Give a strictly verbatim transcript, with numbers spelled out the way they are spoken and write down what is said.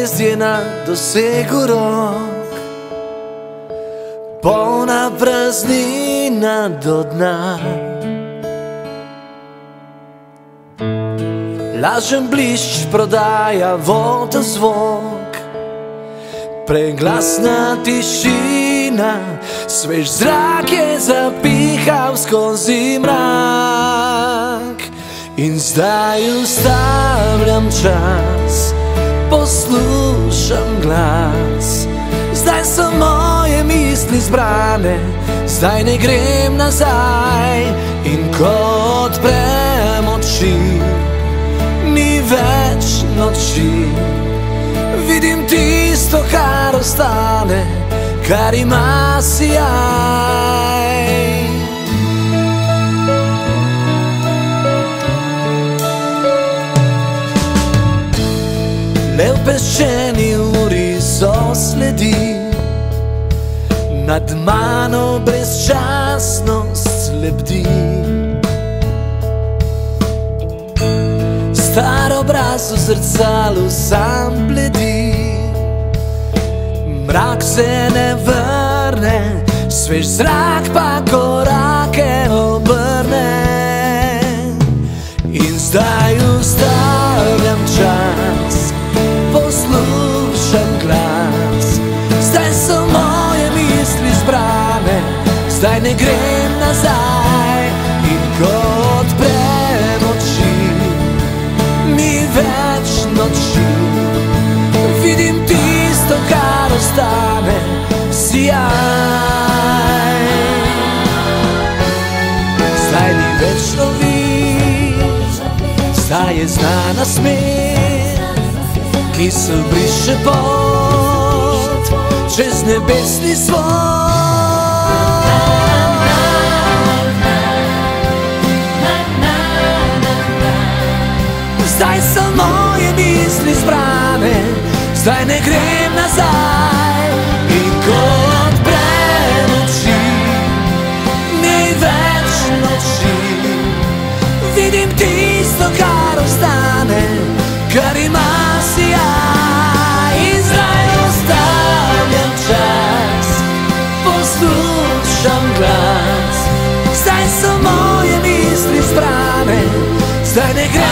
zvezd je na dosegu rok, polna praznina do dna. Lažen blišč prodaja voda zvok, preglasna tišina, svež zrak je zapihal skozi mrak. In zdaj ustavljam čas, poslušam glas. Zdaj so moje misli zbrane, zdaj ne grem nazaj. In ko odprem oči, ni več noči. Vidim tisto, kar ostane, kar ima sijaj. Le v peščeni uri so sledi, nad mano brezčasnost lebdi. Star obraz v zrcalu sam bledi, mrak se ne vrne, svež zrak pa korake obrne. In zdaj ustavljam čas, poslušam glas. Zdaj so moje misli zbrane, zdaj ne grem nazaj. In ko odprem oči, ni več noči. Vidim tisto, kar ostane, sijaj. Zdaj ni več novic, zdaj je znana smer, kisel briše pot čez nebesni svod. Zdaj so moje misli zbrane, zdaj ne grem nazaj. In ko odprem oči, ni več noči. Vidim tisto, kar ostane, kar ima sijaj. In zdaj ostavljam čas, poslušam glas. Zdaj so moje misli zbrane, zdaj ne grem